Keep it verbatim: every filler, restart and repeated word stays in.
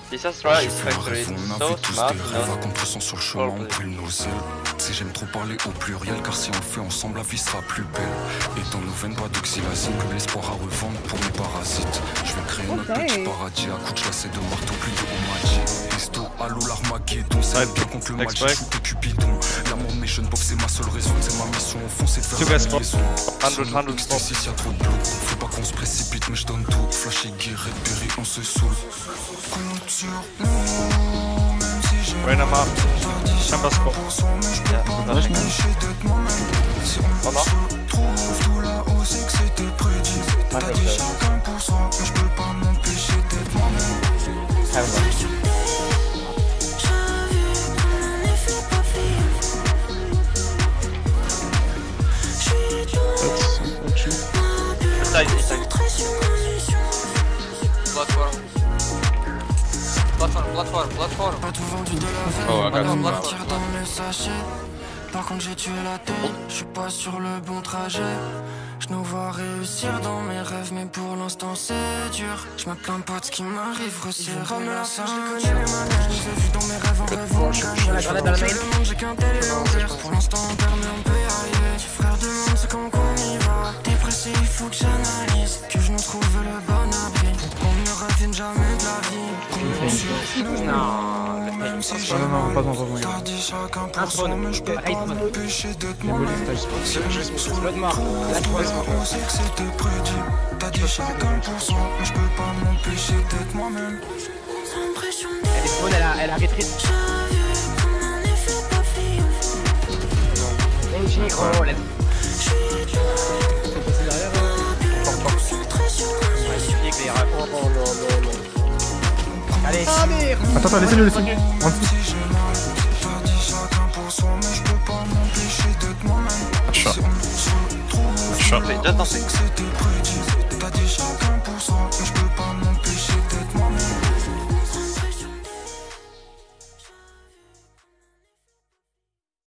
This Astra is J'ai fait un factory rêve, on so avait tous smart, des you rêves, know. à contre-sens sur le chemin, on brûle nos ailes. Si j'aime trop parler au pluriel, car si on le fait ensemble, la vie sera plus belle. Et dans nos veines, pas d'oxylazine, que l'espoir à revendre pour mes parasites. Je vais créer notre petit paradis, à coups de chassé de marteau, plus de hommage. Histo, allô, l'armageddon, c'est bien contre le mal, j'ai shooté Cupidon. L'amour de mes jeunes pauvres, c'est ma seule raison, c'est ma mission, au fond, c'est de faire la liaison. Sur notre ecstasy, y'a trop de blocs, faut pas qu'on se précipite, mais je donne tout. Flash et guerre, péri, on se saoule. Compte sur nous, même si j'ai Rainama, Chamber Sport. Yeah, flashing. Si on se trouve tout là-haut, c'est que c'était prédit. T'as dit chacun pour soi, mais je peux pas m'empêcher d'être moi-même. Side, side. Platform. Platform, platform, platform. Oh, I got some. Par contre j'ai tué la tête, je suis pas sur le bon trajet. Je nous vois réussir dans mes rêves, mais pour l'instant c'est dur. Je me plains pas de ce qui m'arrive, resserrer la ceinture. Je les connais les manèges, j'ai vu dans mes rêves en rêve on gagne. Je vois le monde, j'ai qu'un tel élémentaire. Pour l'instant on perd mais on peut y arriver. J'ai frère de monde, c'est comme qu'on y va. Dépressé, il faut que j'analyse, que je nous trouve le bon abri. On ne revienne jamais de la vie. Non, Même si j'ai Non, non, non, pas dans le t'as dit chacun pour soi, mais je peux pas m'empêcher d'être moi-même. Si on est sur le trou, on sait que c'était prédit. T'as dit chacun pour soi, mais je peux pas m'empêcher d'être moi-même. elle est bonne, elle a, elle a rétréci. Benji, oh, la... Allez, ah merde. Attends, attends, laissez-le, laissez-le. En dessous. Shot. Shot. Wait, just nothing.